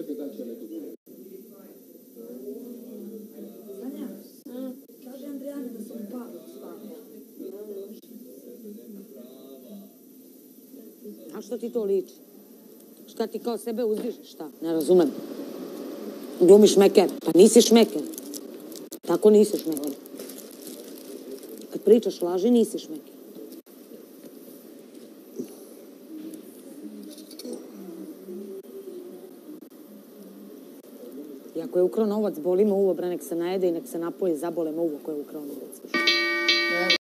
Sanja, kaže Andrijana da sam pala stvarno. A što ti to liči? Šta ti kao sebe uzdižeš, šta? Ne razumem. Glumiš šmeker. Pa nisi šmeker. Tako nisi šmeker. Kad pričaš laži, nisi šmeker. I ako je ukrao novac, boli me uvo, bre, nek se najede i nek se napoji, zabole me uvo ko je ukrao novac.